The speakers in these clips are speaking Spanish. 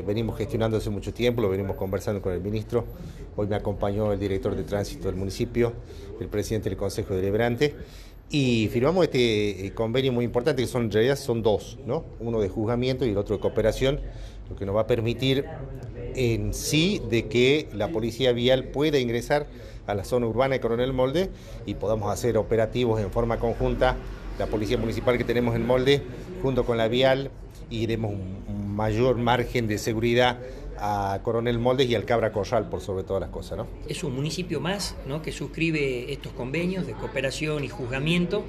Venimos gestionando hace mucho tiempo, lo venimos conversando con el ministro. Hoy me acompañó el director de tránsito del municipio, el presidente del Consejo Deliberante, y firmamos este convenio muy importante, que en realidad son dos, ¿no? Uno de juzgamiento y el otro de cooperación, lo que nos va a permitir en sí de que la policía vial pueda ingresar a la zona urbana de Coronel Molde y podamos hacer operativos en forma conjunta, la policía municipal que tenemos en Molde junto con la vial, y demos un mayor margen de seguridad a Coronel Moldes y al Cabra Corral, por sobre todas las cosas, ¿no? Es un municipio más, ¿no?, que suscribe estos convenios de cooperación y juzgamiento.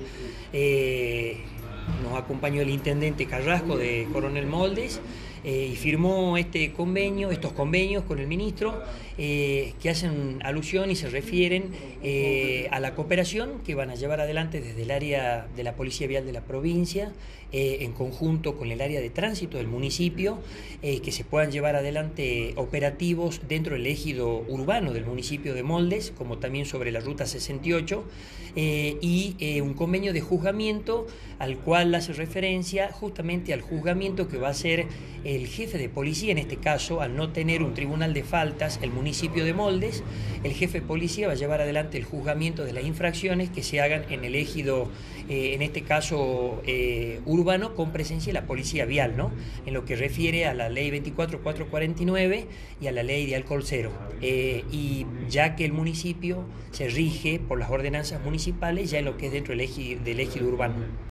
Nos acompañó el intendente Carrasco de Coronel Moldes y firmó estos convenios con el ministro que hacen alusión y se refieren a la cooperación que van a llevar adelante desde el área de la Policía Vial de la provincia en conjunto con el área de tránsito del municipio, que se puedan llevar adelante operativos dentro del ejido urbano del municipio de Moldes, como también sobre la ruta 68, y un convenio de juzgamiento al cual hace referencia justamente al juzgamiento que va a ser el jefe de policía. En este caso, al no tener un tribunal de faltas el municipio de Moldes, el jefe de policía va a llevar adelante el juzgamiento de las infracciones que se hagan en el ejido, en este caso urbano, con presencia de la policía vial, ¿no?, en lo que refiere a la ley 24.449 y a la ley de alcohol cero, y ya que el municipio se rige por las ordenanzas municipales ya en lo que es dentro del ejido urbano.